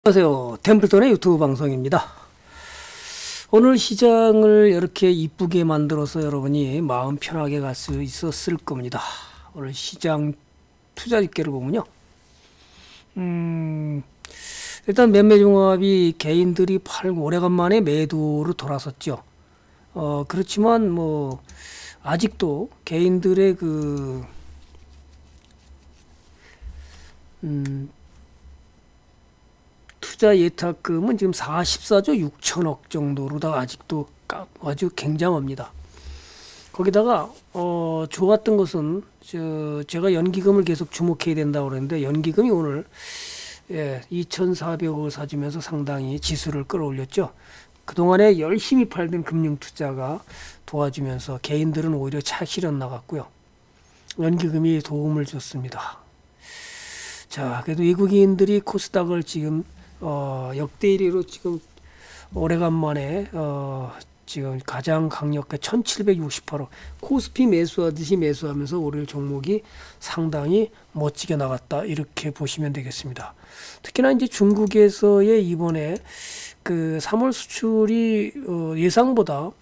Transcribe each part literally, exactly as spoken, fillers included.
안녕하세요. 템플턴의 유튜브 방송입니다. 오늘 시장을 이렇게 이쁘게 만들어서 여러분이 마음 편하게 갈 수 있었을 겁니다. 오늘 시장 투자 집계를 보면요. 음, 일단 매매종합이 개인들이 팔고 오래간만에 매도로 돌아섰죠. 어, 그렇지만 뭐 아직도 개인들의 그 음, 투자 예탁금은 지금 사십사조 육천억 정도로다 아직도 아주 굉장합니다. 거기다가 어 좋았던 것은 저 제가 연기금을 계속 주목해야 된다고 그랬는데 연기금이 오늘 예, 이천사백억을 사주면서 상당히 지수를 끌어올렸죠. 그동안에 열심히 팔던 금융투자가 도와주면서 개인들은 오히려 차 실현 나갔고요. 연기금이 도움을 줬습니다. 자, 그래도 외국인들이 코스닥을 지금 어, 역대 일 위로 지금 오래간만에 어, 지금 가장 강력한 천칠백육십팔억 코스피 매수하듯이 매수하면서 오늘 종목이 상당히 멋지게 나갔다 이렇게 보시면 되겠습니다. 특히나 이제 중국에서의 이번에 그 삼월 수출이 어, 예상보다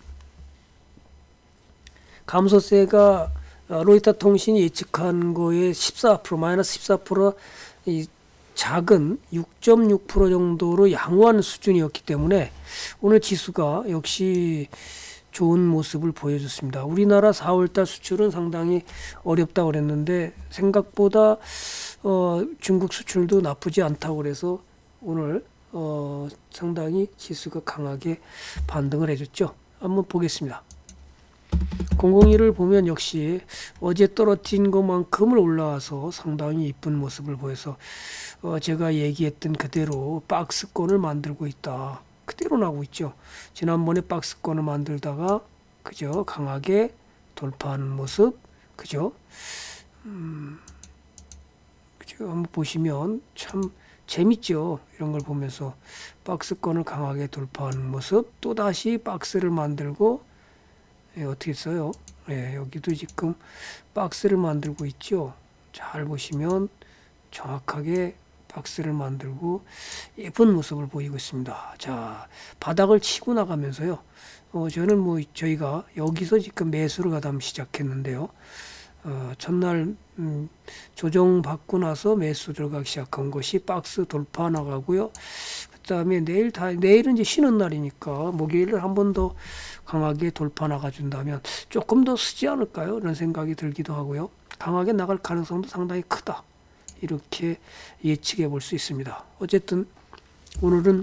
감소세가 어, 로이터 통신이 예측한 거에 십사 퍼센트 마이너스 십사 퍼센트 이 작은 육 점 육 퍼센트 정도로 양호한 수준이었기 때문에 오늘 지수가 역시 좋은 모습을 보여줬습니다. 우리나라 사월달 수출은 상당히 어렵다고 그랬는데 생각보다 어, 중국 수출도 나쁘지 않다고 그래서 오늘 어, 상당히 지수가 강하게 반등을 해줬죠. 한번 보겠습니다. 공공일을 보면 역시 어제 떨어진 것만큼을 올라와서 상당히 이쁜 모습을 보여서 어 제가 얘기했던 그대로 박스권을 만들고 있다. 그대로 나오고 있죠. 지난번에 박스권을 만들다가 그죠 강하게 돌파하는 모습 그죠. 음, 그죠. 한번 보시면 참 재밌죠. 이런 걸 보면서 박스권을 강하게 돌파하는 모습 또 다시 박스를 만들고 예, 어떻게 써요? 예, 여기도 지금 박스를 만들고 있죠. 잘 보시면 정확하게 박스를 만들고 예쁜 모습을 보이고 있습니다. 자, 바닥을 치고 나가면서요. 어, 저는 뭐 저희가 여기서 지금 매수를 가담 시작했는데요. 어, 첫날 음, 조정 받고 나서 매수 들어가기 시작한 것이 박스 돌파 나가고요. 그 다음에 내일 다 내일은 이제 쉬는 날이니까 목요일을 한 번 더 강하게 돌파 나가준다면 조금 더 쓰지 않을까요? 이런 생각이 들기도 하고요. 강하게 나갈 가능성도 상당히 크다. 이렇게 예측해 볼 수 있습니다. 어쨌든 오늘은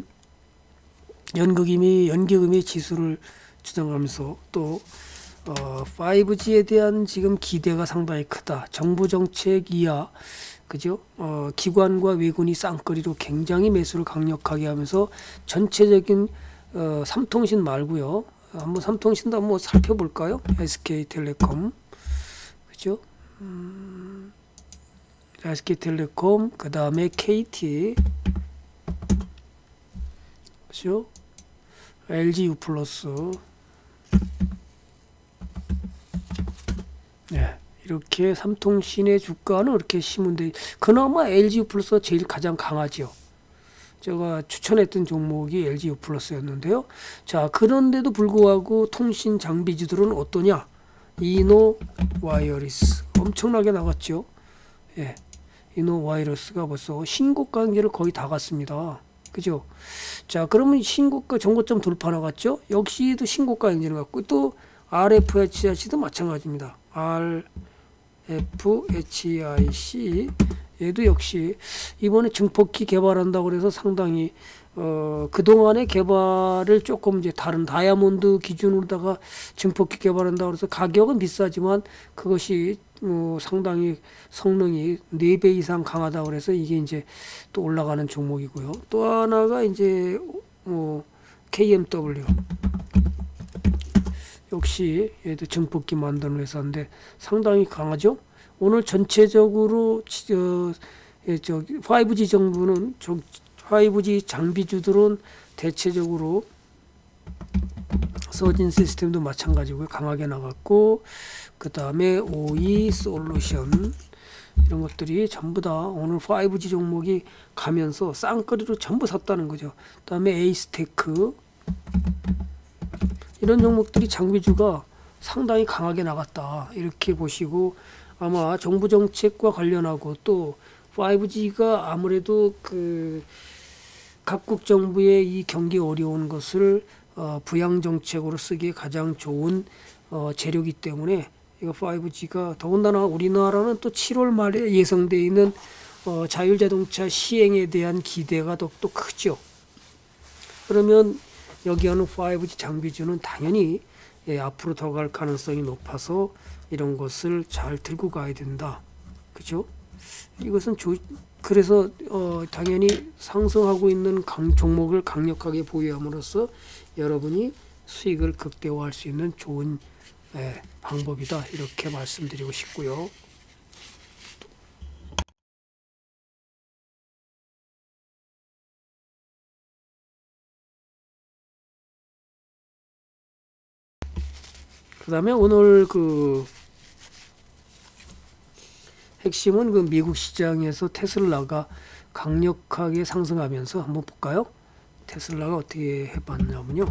연기금이 연기금이 지수를 추정하면서 또 어, 파이브지에 대한 지금 기대가 상당히 크다. 정부 정책 이하 그죠? 어, 기관과 외군이 쌍거리로 굉장히 매수를 강력하게 하면서 전체적인 어, 삼통신 말고요. 한번 삼통신도 한번 살펴볼까요? 에스케이텔레콤 그죠? 음, 에스케이텔레콤 그 다음에 케이티 그죠? 엘지유플러스 네, 이렇게 삼통신의 주가는 이렇게 심은데 그나마 엘지유플러스가 제일 가장 강하죠. 제가 추천했던 종목이 엘지유플러스였는데요. 자, 그런데도 불구하고 통신 장비주들은 어떠냐? 이노와이어리스 엄청나게 나갔죠. 예, 이노와이어리스가 벌써 신고가 경제를 거의 다 갔습니다. 그죠? 자, 그러면 신고가 정고점 돌파 나갔죠? 역시도 신고가 경제를 갔고 또 알에프에이치아이씨도 마찬가지입니다. 알에프에이치아이씨 얘도 역시 이번에 증폭기 개발한다고 해서 상당히 어 그동안의 개발을 조금 이제 다른 다이아몬드 기준으로다가 증폭기 개발한다고 해서 가격은 비싸지만 그것이 어 상당히 성능이 네 배 이상 강하다고 해서 이게 이제 또 올라가는 종목이고요. 또 하나가 이제 뭐 케이엠더블유 역시 얘도 증폭기 만드는 회사인데 상당히 강하죠. 오늘 전체적으로 저, 예, 저 파이브지 정부는 저 파이브지 장비주들은 대체적으로 서진 시스템도 마찬가지고요. 강하게 나갔고 그 다음에 오이 솔루션 이런 것들이 전부 다 오늘 파이브지 종목이 가면서 쌍거리로 전부 샀다는 거죠. 그다음에 에이스테크 이런 종목들이 장비주가 상당히 강하게 나갔다 이렇게 보시고, 아마 정부 정책과 관련하고 또 파이브지가 아무래도 그 각국 정부의 이 경기 어려운 것을 어, 부양 정책으로 쓰기에 가장 좋은 어, 재료이기 때문에 이거 파이브지가, 더군다나 우리나라는 또 칠월 말에 예상되어 있는 어, 자율자동차 시행에 대한 기대가 더욱더 크죠. 그러면 여기 하는 파이브지 장비주는 당연히 예, 앞으로 더 갈 가능성이 높아서 이런 것을 잘 들고 가야 된다. 그죠? 이것은 조, 그래서 어, 당연히 상승하고 있는 강, 종목을 강력하게 보유함으로써 여러분이 수익을 극대화할 수 있는 좋은 예, 방법이다 이렇게 말씀드리고 싶고요. 그 다음에 오늘 그 핵심은 그 미국 시장에서 테슬라가 강력하게 상승하면서 한번 볼까요? 테슬라가 어떻게 해봤냐면요.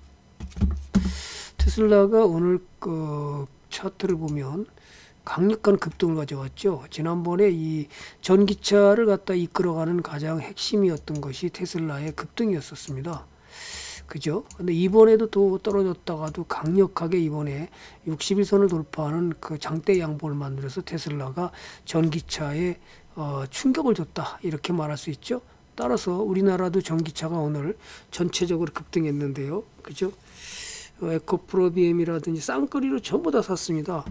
테슬라가 오늘 그 차트를 보면 강력한 급등을 가져왔죠. 지난번에 이 전기차를 갖다 이끌어가는 가장 핵심이었던 것이 테슬라의 급등이었었습니다. 그죠? 근데 이번에도 또 떨어졌다가도 강력하게 이번에 육십 일선을 돌파하는 그 장대 양봉을 만들어서 테슬라가 전기차에 어, 충격을 줬다 이렇게 말할 수 있죠. 따라서 우리나라도 전기차가 오늘 전체적으로 급등했는데요. 그죠? 어, 에코프로비엠이라든지 쌍거리로 전부 다 샀습니다.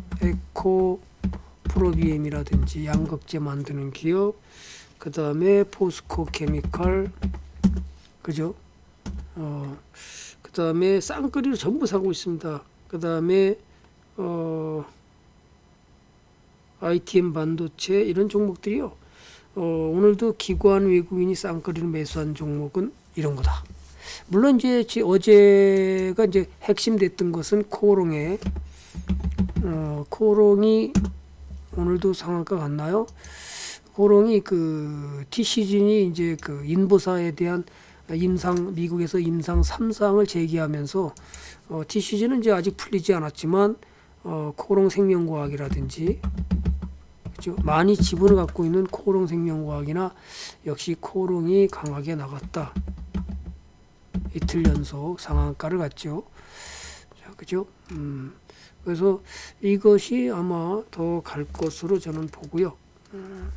에코프로비엠이라든지 양극재 만드는 기업, 그 다음에 포스코 케미칼, 그죠? 어, 그 다음에 쌍거리로 전부 사고 있습니다. 그 다음에 어, 아이티엠 반도체 이런 종목들이요. 어, 오늘도 기관 외국인이 쌍거리로 매수한 종목은 이런 거다. 물론 이제 어제가 이제 핵심됐던 것은 코오롱의 어, 코오롱이 오늘도 상한가 갔나요? 코오롱이 그 티시즌이 이제 그 인보사에 대한 임상 미국에서 임상 삼 상을 제기하면서 어, 티시즌은 이제 아직 풀리지 않았지만 어, 코오롱 생명과학이라든지 그렇죠? 많이 지분을 갖고 있는 코오롱 생명과학이나 역시 코오롱이 강하게 나갔다. 이틀 연속 상한가를 갔죠. 자, 그죠? 음, 그래서 이것이 아마 더 갈 것으로 저는 보고요. 음.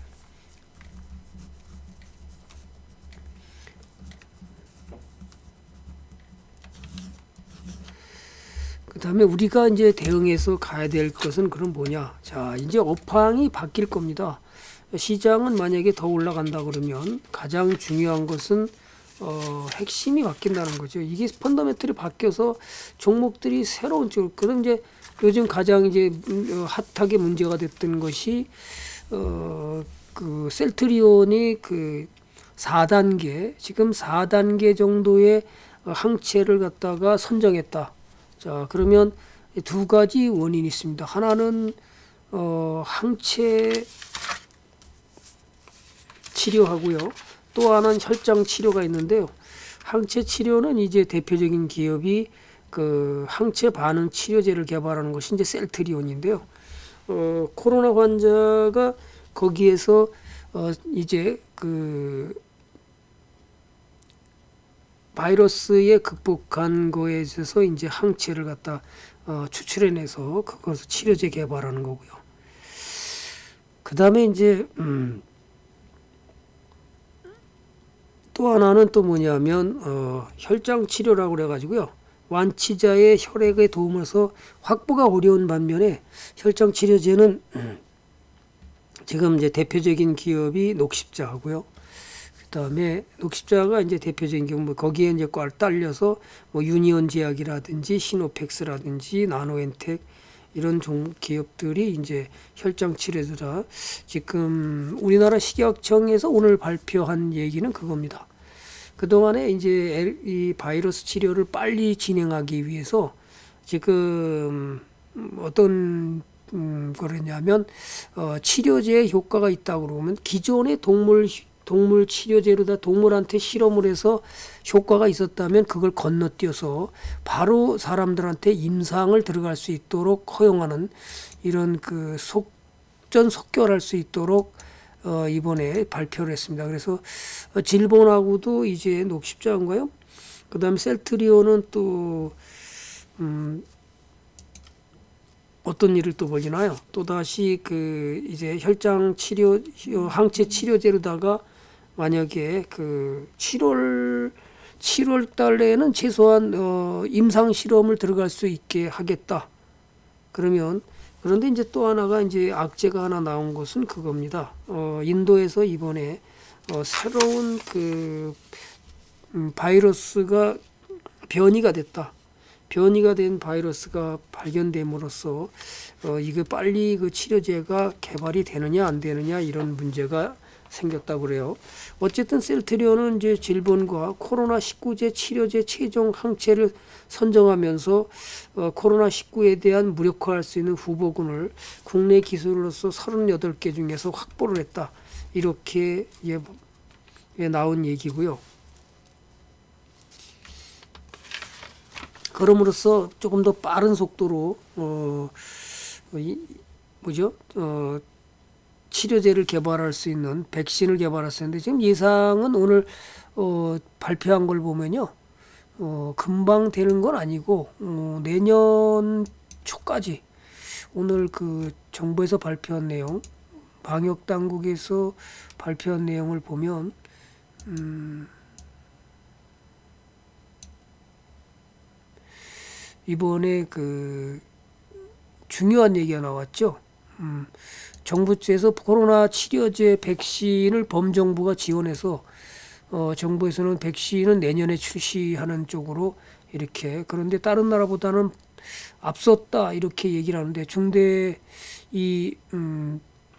그 다음에 우리가 이제 대응해서 가야 될 것은 그럼 뭐냐. 자, 이제 업황이 바뀔 겁니다. 시장은 만약에 더 올라간다 그러면 가장 중요한 것은 어, 핵심이 바뀐다는 거죠. 이게 펀더멘털이 바뀌어서 종목들이 새로운 쪽, 그럼 이제 요즘 가장 이제 핫하게 문제가 됐던 것이 어, 그 셀트리온이 그 사 단계, 지금 사 단계 정도의 항체를 갖다가 선정했다. 자, 그러면 두 가지 원인이 있습니다. 하나는 어, 항체 치료하고요. 또 하나는 혈장 치료가 있는데요. 항체 치료는 이제 대표적인 기업이 그 항체 반응 치료제를 개발하는 것이 이제 셀트리온인데요. 어, 코로나 환자가 거기에서 어, 이제 그 바이러스에 극복한 거에 있어서 이제 항체를 갖다 어, 추출해내서 그것을 치료제 개발하는 거고요. 그 다음에 이제 음, 또 하나는 또 뭐냐면 어, 혈장 치료라고 그래가지고요. 완치자의 혈액에 도움해서 확보가 어려운 반면에 혈장 치료제는 음, 지금 이제 대표적인 기업이 녹십자하고요. 그다음에 녹십자가 이제 대표적인 경우 거기에 이제 꽉 딸려서 뭐 유니온 제약이라든지 시노펙스라든지 나노엔텍 이런 종 기업들이 이제 혈장 치료제라 지금 우리나라 식약청에서 오늘 발표한 얘기는 그겁니다. 그동안에 이제 이 바이러스 치료를 빨리 진행하기 위해서 지금 어떤 음, 그러냐면 어, 치료제에 효과가 있다고 그러면 기존의 동물 동물 치료제로다 동물한테 실험을 해서 효과가 있었다면 그걸 건너뛰어서 바로 사람들한테 임상을 들어갈 수 있도록 허용하는 이런 그 속전속결할 수 있도록 어, 이번에 발표를 했습니다. 그래서 어, 질본하고도 이제 녹십자인가요? 그 다음에 셀트리온은 또 음, 어떤 일을 또 벌이나요? 또 다시 그 이제 혈장 치료 항체 치료제로다가 만약에 그 칠월 칠월 달에는 최소한 어, 임상 실험을 들어갈 수 있게 하겠다. 그러면 그런데 이제 또 하나가 이제 악재가 하나 나온 것은 그겁니다. 어, 인도에서 이번에 어, 새로운 그 음, 바이러스가 변이가 됐다. 변이가 된 바이러스가 발견됨으로써 어, 이거 빨리 그 치료제가 개발이 되느냐 안 되느냐 이런 문제가 생겼다고 그래요. 어쨌든 셀트리온은 이제 질본과 코로나 십구제 치료제 최종 항체를 선정하면서 어, 코로나 십구에 대한 무력화할 수 있는 후보군을 국내 기술로서 서른여덟 개 중에서 확보를 했다. 이렇게 예, 예, 나온 얘기고요. 그럼으로써 조금 더 빠른 속도로 어, 이, 뭐죠? 어, 치료제를 개발할 수 있는 백신을 개발할 수 있는데 지금 예상은 오늘 어, 발표한 걸 보면요, 어, 금방 되는 건 아니고 어, 내년 초까지 오늘 그 정부에서 발표한 내용, 방역 당국에서 발표한 내용을 보면 음, 이번에 그 중요한 얘기가 나왔죠. 음, 정부 측에서 코로나 치료제 백신을 범정부가 지원해서 어, 정부에서는 백신은 내년에 출시하는 쪽으로 이렇게, 그런데 다른 나라보다는 앞섰다 이렇게 얘기를 하는데 중대 이 음,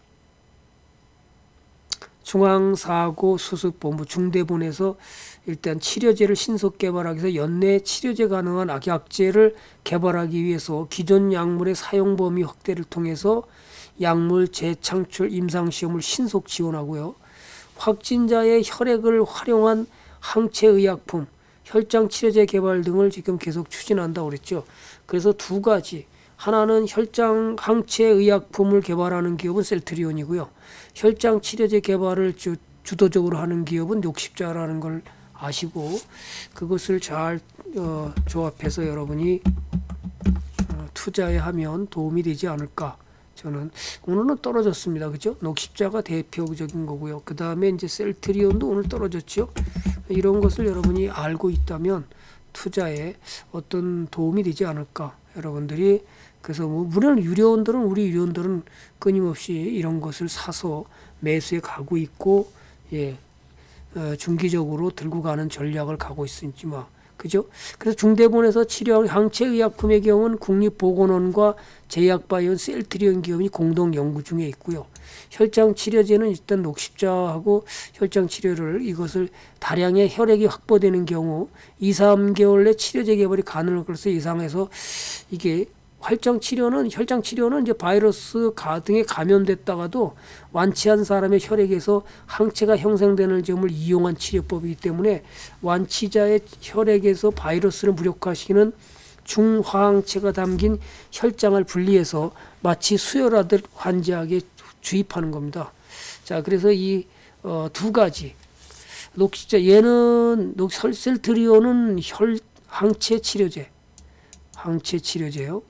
중앙사고수습본부 중대본에서 일단 치료제를 신속 개발하기 위해서 연내 치료제 가능한 악약제를 개발하기 위해서 기존 약물의 사용 범위 확대를 통해서 약물 재창출 임상시험을 신속 지원하고요. 확진자의 혈액을 활용한 항체의약품, 혈장 치료제 개발 등을 지금 계속 추진한다고 그랬죠. 그래서 두 가지, 하나는 혈장 항체의약품을 개발하는 기업은 셀트리온이고요. 혈장 치료제 개발을 주, 주도적으로 하는 기업은 녹십자라는 걸 아시고 그것을 잘 어, 조합해서 여러분이 어, 투자에 하면 도움이 되지 않을까. 저는 오늘은 떨어졌습니다. 그죠? 녹십자가 대표적인 거고요. 그 다음에 이제 셀트리온도 오늘 떨어졌죠. 이런 것을 여러분이 알고 있다면 투자에 어떤 도움이 되지 않을까. 여러분들이 그래서 뭐 물론 유료원들은 우리 유료원들은 끊임없이 이런 것을 사서 매수해 가고 있고, 예, 어, 중기적으로 들고 가는 전략을 가고 있으니까, 그죠? 그래서 중대본에서 치료한 항체의약품의 경우는 국립보건원과 제약바이오 셀트리온 기업이 공동 연구 중에 있고요. 혈장 치료제는 일단 녹십자하고 혈장 치료를 이것을 다량의 혈액이 확보되는 경우 이, 삼 개월 내 치료제 개발이 가능할 것으로 예상해서 이게 혈장 치료는 혈장 치료는 이제 바이러스 가 등에 감염됐다가도 완치한 사람의 혈액에서 항체가 형성되는 점을 이용한 치료법이기 때문에 완치자의 혈액에서 바이러스를 무력화시키는 중화항체가 담긴 혈장을 분리해서 마치 수혈하듯 환자에게 주입하는 겁니다. 자, 그래서 이 어, 두 가지 녹십자 얘는 녹 셀트리온은 혈 항체 치료제, 항체 치료제요.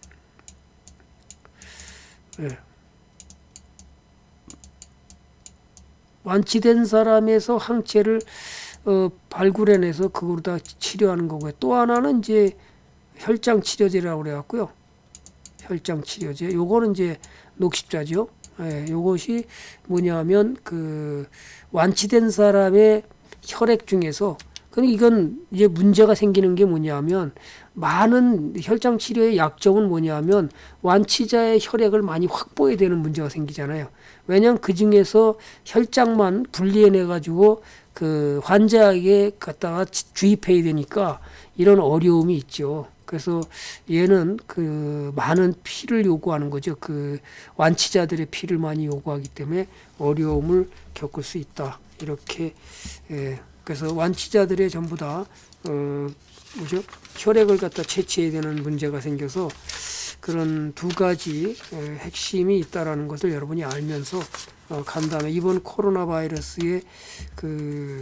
네. 완치된 사람에서 항체를 어, 발굴해내서 그거로 다 치료하는 거고요. 또 하나는 이제 혈장 치료제라고 그래갖고요. 혈장 치료제. 요거는 이제 녹십자죠. 예, 요것이 뭐냐면 그 완치된 사람의 혈액 중에서, 근데 이건 이제 문제가 생기는 게 뭐냐면 많은 혈장 치료의 약점은 뭐냐면 완치자의 혈액을 많이 확보해야 되는 문제가 생기잖아요. 왜냐하면 그 중에서 혈장만 분리해내 가지고 그 환자에게 갖다가 주입해야 되니까 이런 어려움이 있죠. 그래서 얘는 그 많은 피를 요구하는 거죠. 그 완치자들의 피를 많이 요구하기 때문에 어려움을 겪을 수 있다. 이렇게 예. 그래서 완치자들의 전부 다 어, 뭐죠? 혈액을 갖다 채취해야 되는 문제가 생겨서 그런 두 가지 핵심이 있다라는 것을 여러분이 알면서 어, 간 다음에 이번 코로나 바이러스의 그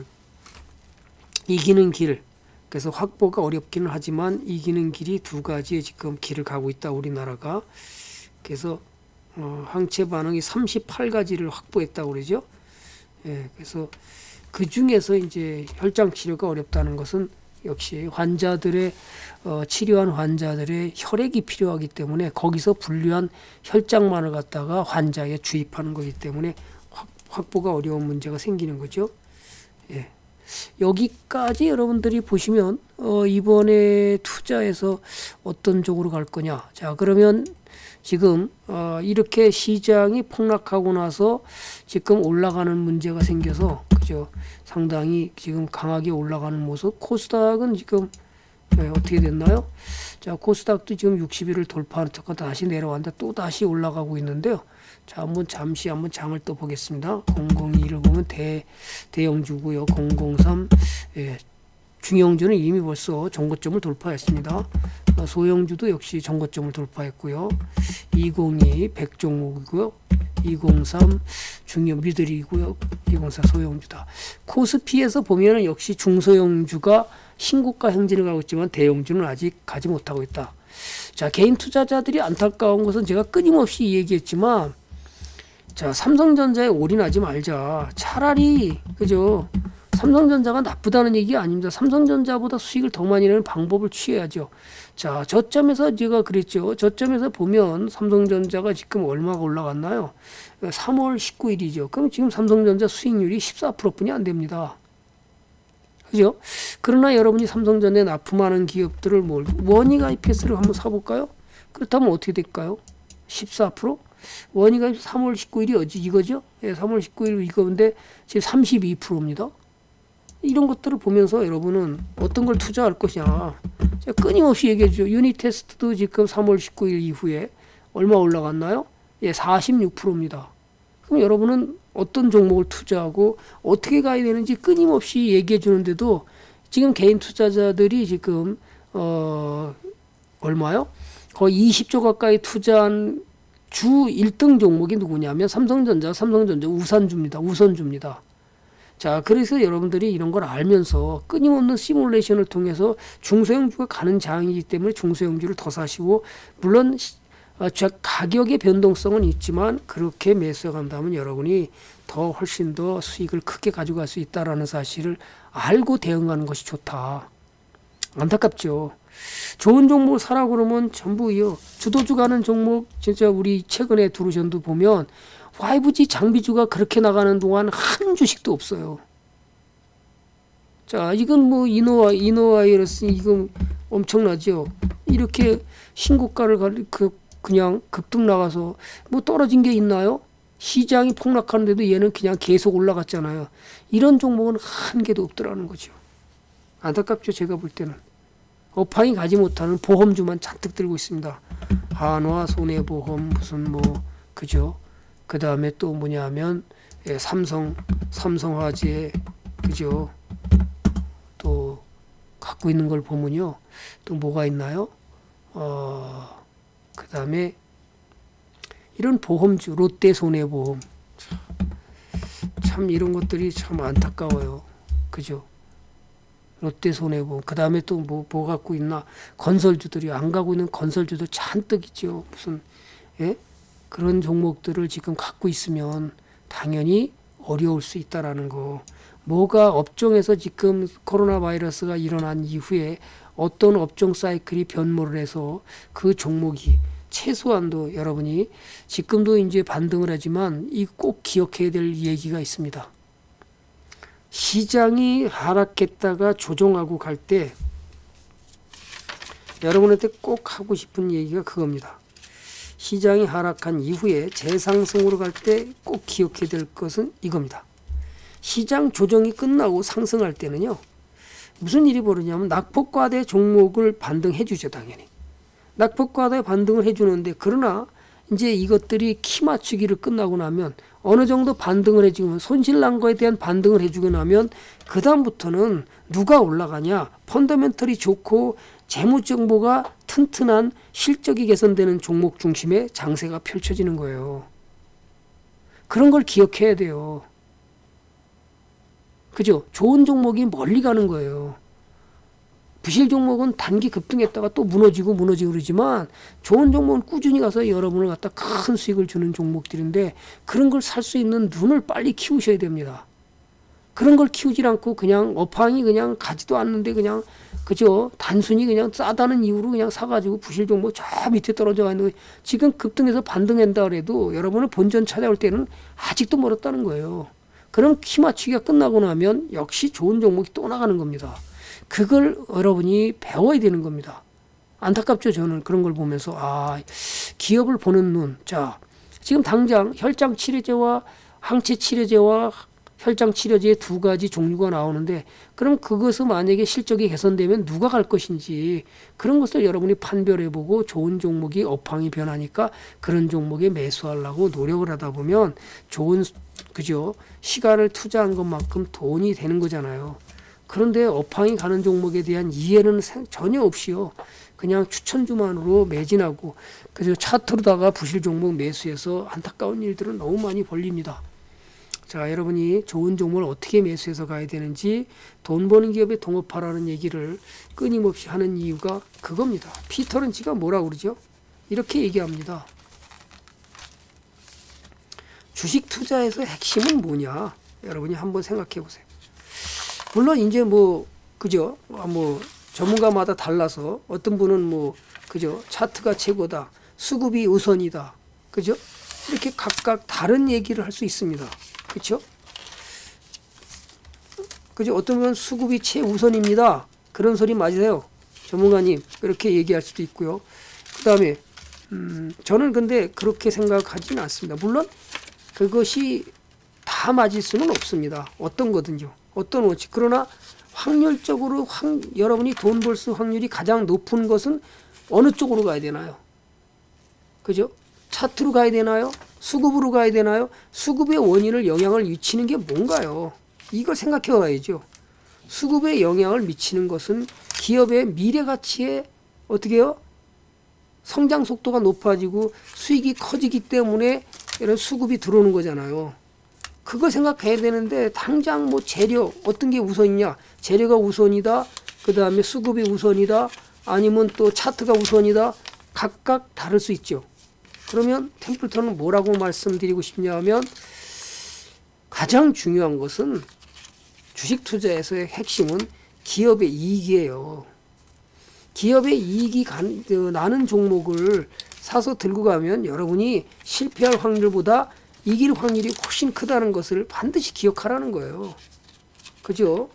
이기는 길, 그래서 확보가 어렵기는 하지만 이기는 길이 두 가지의 지금 길을 가고 있다, 우리나라가. 그래서 어, 항체 반응이 삼십팔 가지를 확보했다고 그러죠. 예, 그래서 그 중에서 이제 혈장 치료가 어렵다는 것은 역시 환자들의 어, 치료한 환자들의 혈액이 필요하기 때문에 거기서 분류한 혈장만을 갖다가 환자에 주입하는 거기 때문에 확, 확보가 어려운 문제가 생기는 거죠. 예. 여기까지 여러분들이 보시면 어, 이번에 투자해서 어떤 쪽으로 갈 거냐. 자, 그러면 지금 어, 이렇게 시장이 폭락하고 나서 지금 올라가는 문제가 생겨서 그죠? 상당히 지금 강하게 올라가는 모습. 코스닥은 지금 네, 어떻게 됐나요? 자, 코스닥도 지금 육십 일을 돌파하다가 다시 내려왔는데 또 다시 올라가고 있는데요. 자, 한번 잠시 한번 장을 또 보겠습니다. 공공이를 보면 대 대형주고요. 공공삼 예, 중형주는 이미 벌써 정고점을 돌파했습니다. 소형주도 역시 정고점을 돌파했고요. 이공이 백 종목이고요. 이공삼 중형 미들이고요. 이공사 소형주다. 코스피에서 보면은 역시 중소형주가 신고가 행진을 가고 있지만 대형주는 아직 가지 못하고 있다. 자, 개인 투자자들이 안타까운 것은 제가 끊임없이 얘기했지만, 자, 삼성전자에 올인하지 말자. 차라리 그죠? 삼성전자가 나쁘다는 얘기 아닙니다. 삼성전자보다 수익을 더 많이 내는 방법을 취해야죠. 자, 저점에서 제가 그랬죠. 저점에서 보면 삼성전자가 지금 얼마가 올라갔나요? 삼월 십구일이죠. 그럼 지금 삼성전자 수익률이 십사 퍼센트뿐이 안 됩니다. 그죠? 그러나 여러분이 삼성전자에 납품하는 기업들을 뭘, 원익 아이피에스를 한번 사볼까요? 그렇다면 어떻게 될까요? 십사 퍼센트? 원익 삼월 십구일이 어지 이거죠? 예, 삼월 십구일 이거인데 지금 삼십이 퍼센트입니다. 이런 것들을 보면서 여러분은 어떤 걸 투자할 것이냐. 제가 끊임없이 얘기해주죠. 유니테스트도 지금 삼월 십구일 이후에 얼마 올라갔나요? 예, 사십육 퍼센트입니다. 그럼 여러분은 어떤 종목을 투자하고 어떻게 가야 되는지 끊임없이 얘기해 주는데도 지금 개인 투자자들이 지금 어 얼마요? 거의 이십조 가까이 투자한 주 일 등 종목이 누구냐면 삼성전자, 삼성전자 우선주입니다. 우선주입니다. 자, 그래서 여러분들이 이런 걸 알면서 끊임없는 시뮬레이션을 통해서 중소형주가 가는 장이기 때문에 중소형주를 더 사시고, 물론 가격의 변동성은 있지만 그렇게 매수해 간다면 여러분이 더 훨씬 더 수익을 크게 가져갈 수 있다라는 사실을 알고 대응하는 것이 좋다. 안타깝죠. 좋은 종목을 사라고 그러면 전부요. 주도주 가는 종목, 진짜 우리 최근에 들어오션도 보면 와이브지 장비주가 그렇게 나가는 동안 한 주식도 없어요. 자, 이건 뭐 이노와 이노와이러스 이거 엄청나죠. 이렇게 신고가를 가, 그 그냥 급등 나가서 뭐 떨어진 게 있나요? 시장이 폭락하는데도 얘는 그냥 계속 올라갔잖아요. 이런 종목은 한 개도 없더라는 거죠. 안타깝죠, 제가 볼 때는. 업황이 가지 못하는 보험주만 잔뜩 들고 있습니다. 한화, 손해보험, 무슨 뭐 그죠. 그 다음에 또 뭐냐면 예, 삼성, 삼성화재 그죠. 또 갖고 있는 걸 보면요. 또 뭐가 있나요? 어, 그 다음에 이런 보험주, 롯데 손해보험. 참 이런 것들이 참 안타까워요. 그죠? 롯데 손해보험. 그 다음에 또 뭐, 뭐 갖고 있나? 건설주들이 안 가고 있는 건설주도 잔뜩 있죠. 무슨, 예? 그런 종목들을 지금 갖고 있으면 당연히 어려울 수 있다라는 거. 뭐가 업종에서 지금 코로나 바이러스가 일어난 이후에 어떤 업종 사이클이 변모를 해서 그 종목이 최소한도 여러분이 지금도 이제 반등을 하지만 이 꼭 기억해야 될 얘기가 있습니다. 시장이 하락했다가 조정하고 갈 때 여러분한테 꼭 하고 싶은 얘기가 그겁니다. 시장이 하락한 이후에 재상승으로 갈 때 꼭 기억해야 될 것은 이겁니다. 시장 조정이 끝나고 상승할 때는요. 무슨 일이 벌어지냐면 낙폭과대 종목을 반등해 주죠. 당연히. 낙폭과대 반등을 해주는데 그러나 이제 이것들이 키 맞추기를 끝나고 나면 어느 정도 반등을 해주면 손실난 거에 대한 반등을 해주고 나면 그 다음부터는 누가 올라가냐. 펀더멘털이 좋고 재무정보가 튼튼한 실적이 개선되는 종목 중심의 장세가 펼쳐지는 거예요. 그런 걸 기억해야 돼요. 그죠? 좋은 종목이 멀리 가는 거예요. 부실 종목은 단기 급등했다가 또 무너지고 무너지고 그러지만 좋은 종목은 꾸준히 가서 여러분을 갖다 큰 수익을 주는 종목들인데 그런 걸 살 수 있는 눈을 빨리 키우셔야 됩니다. 그런 걸 키우지 않고 그냥 업황이 그냥 가지도 않는데 그냥 그죠? 단순히 그냥 싸다는 이유로 그냥 사가지고 부실 종목 저 밑에 떨어져 있는 거 지금 급등해서 반등한다 그래도 여러분을 본전 찾아올 때는 아직도 멀었다는 거예요. 그럼 키 맞추기가 끝나고 나면 역시 좋은 종목이 또 나가는 겁니다. 그걸 여러분이 배워야 되는 겁니다. 안타깝죠. 저는 그런 걸 보면서 아 기업을 보는 눈. 자 지금 당장 혈장 치료제와 항체 치료제와 혈장 치료제의 두 가지 종류가 나오는데 그럼 그것은 만약에 실적이 개선되면 누가 갈 것인지 그런 것을 여러분이 판별해보고 좋은 종목이 업황이 변하니까 그런 종목에 매수하려고 노력을 하다 보면 좋은 그죠 시간을 투자한 것만큼 돈이 되는 거잖아요. 그런데 업황이 가는 종목에 대한 이해는 전혀 없이요. 그냥 추천주만으로 매진하고 그래서 차트로다가 부실 종목 매수해서 안타까운 일들은 너무 많이 벌립니다. 자, 여러분이 좋은 종목을 어떻게 매수해서 가야 되는지 돈 버는 기업에 동업하라는 얘기를 끊임없이 하는 이유가 그겁니다. 피터 린치가 뭐라고 그러죠? 이렇게 얘기합니다. 주식 투자에서 핵심은 뭐냐? 여러분이 한번 생각해 보세요. 물론 이제 뭐 그죠? 뭐 전문가마다 달라서 어떤 분은 뭐 그죠? 차트가 최고다. 수급이 우선이다. 그죠? 이렇게 각각 다른 얘기를 할 수 있습니다. 그렇죠? 그죠? 어떤 분은 수급이 최우선입니다. 그런 소리 맞으세요? 전문가님 그렇게 얘기할 수도 있고요. 그 다음에 음, 저는 근데 그렇게 생각하지는 않습니다. 물론 그것이 다 맞을 수는 없습니다. 어떤 거든요. 어떤 원칙. 그러나 확률적으로 확, 여러분이 돈 벌 수 확률이 가장 높은 것은 어느 쪽으로 가야 되나요? 그죠? 차트로 가야 되나요? 수급으로 가야 되나요? 수급의 원인을 영향을 미치는 게 뭔가요? 이걸 생각해 봐야죠. 수급에 영향을 미치는 것은 기업의 미래 가치에 어떻게 해요? 성장 속도가 높아지고 수익이 커지기 때문에 이런 수급이 들어오는 거잖아요. 그거 생각해야 되는데 당장 뭐 재료 어떤 게 우선이냐? 재료가 우선이다. 그 다음에 수급이 우선이다. 아니면 또 차트가 우선이다. 각각 다를 수 있죠. 그러면 템플턴은 뭐라고 말씀드리고 싶냐 하면 가장 중요한 것은 주식 투자에서의 핵심은 기업의 이익이에요. 기업의 이익이 간, 나는 종목을 사서 들고 가면 여러분이 실패할 확률보다 이길 확률이 훨씬 크다는 것을 반드시 기억하라는 거예요. 그죠?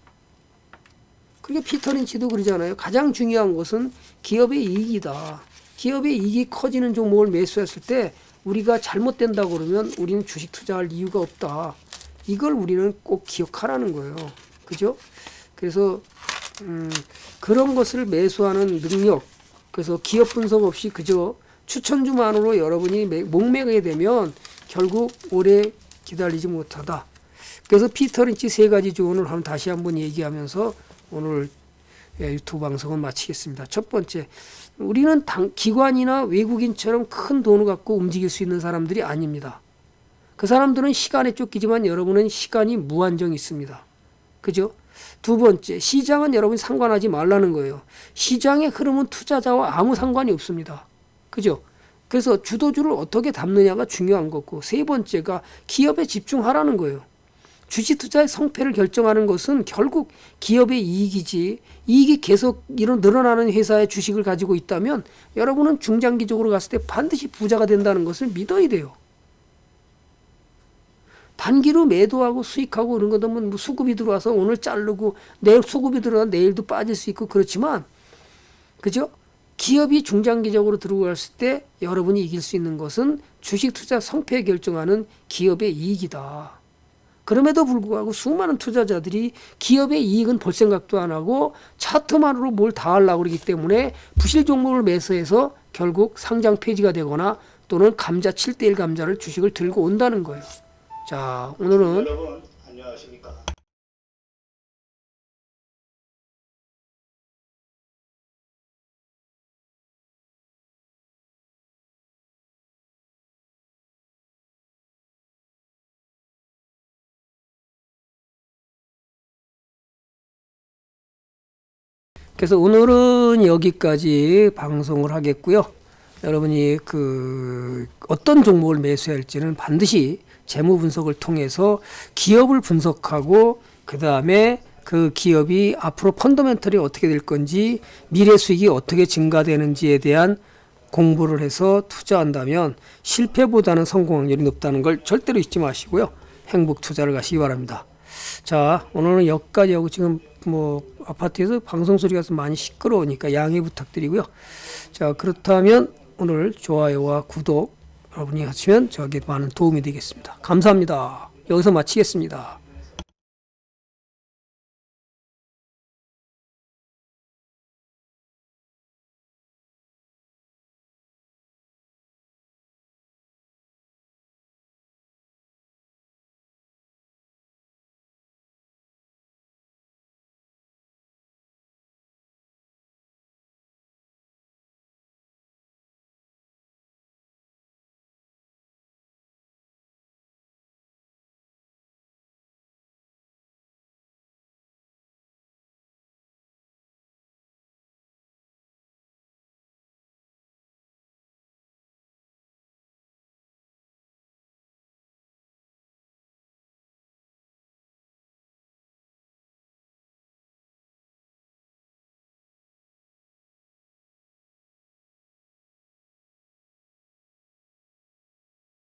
그게 피터 린치도 그러잖아요. 가장 중요한 것은 기업의 이익이다. 기업의 이익이 커지는 종목을 매수했을 때 우리가 잘못된다고 그러면 우리는 주식 투자할 이유가 없다. 이걸 우리는 꼭 기억하라는 거예요. 그죠? 그래서 음, 그런 것을 매수하는 능력, 그래서 기업 분석 없이 그저 추천주만으로 여러분이 목매게 되면 결국 오래 기다리지 못하다. 그래서 피터 린치 세 가지 조언을 한번 다시 한번 얘기하면서 오늘 유튜브 방송은 마치겠습니다. 첫 번째, 우리는 당, 기관이나 외국인처럼 큰 돈을 갖고 움직일 수 있는 사람들이 아닙니다. 그 사람들은 시간에 쫓기지만 여러분은 시간이 무한정 있습니다. 그죠? 두 번째, 시장은 여러분이 상관하지 말라는 거예요. 시장의 흐름은 투자자와 아무 상관이 없습니다. 그죠? 그래서 주도주를 어떻게 담느냐가 중요한 거고, 세 번째가 기업에 집중하라는 거예요. 주식 투자의 성패를 결정하는 것은 결국 기업의 이익이지, 이익이 계속 이런 늘어나는 회사의 주식을 가지고 있다면 여러분은 중장기적으로 갔을 때 반드시 부자가 된다는 것을 믿어야 돼요. 단기로 매도하고 수익하고 이런 거는 뭐 수급이 들어와서 오늘 자르고 내일 수급이 들어와 내일도 빠질 수 있고 그렇지만, 그죠? 기업이 중장기적으로 들어갔을 때 여러분이 이길 수 있는 것은 주식 투자 성패 결정하는 기업의 이익이다. 그럼에도 불구하고 수많은 투자자들이 기업의 이익은 볼 생각도 안 하고 차트만으로 뭘 다 하려고 그러기 때문에 부실 종목을 매수해서 결국 상장 폐지가 되거나 또는 감자 칠 대 일 감자를 주식을 들고 온다는 거예요. 자, 오늘은 여러분 안녕하십니까? 그래서 오늘은 여기까지 방송을 하겠고요. 여러분이 그 어떤 종목을 매수해야 할지는 반드시 재무 분석을 통해서 기업을 분석하고 그 다음에 그 기업이 앞으로 펀더멘털이 어떻게 될 건지 미래 수익이 어떻게 증가되는지에 대한 공부를 해서 투자한다면 실패보다는 성공 확률이 높다는 걸 절대로 잊지 마시고요. 행복 투자를 가시기 바랍니다. 자, 오늘은 여기까지 하고 지금 뭐 아파트에서 방송 소리가 좀 많이 시끄러우니까 양해 부탁드리고요. 자, 그렇다면 오늘 좋아요와 구독 여러분이 하시면 저에게 많은 도움이 되겠습니다. 감사합니다. 여기서 마치겠습니다.